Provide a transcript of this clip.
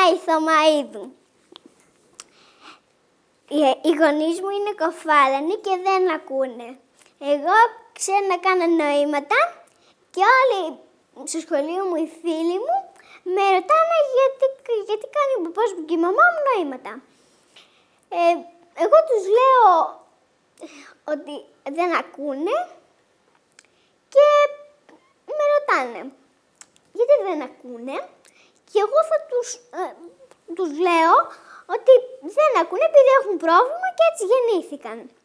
Ηθωμαΐδου. Οι γονείς μου είναι κοφάλανοι και δεν ακούνε. Εγώ ξέρω να κάνω νοήματα και όλοι στο σχολείο μου, οι φίλοι μου, με ρωτάνε γιατί κάνει ο παπάς μου και η μαμά μου νοήματα. Εγώ τους λέω ότι δεν ακούνε και με ρωτάνε γιατί δεν ακούνε και εγώ θα τους λέω ότι δεν ακούνε επειδή έχουν πρόβλημα και έτσι γεννήθηκαν.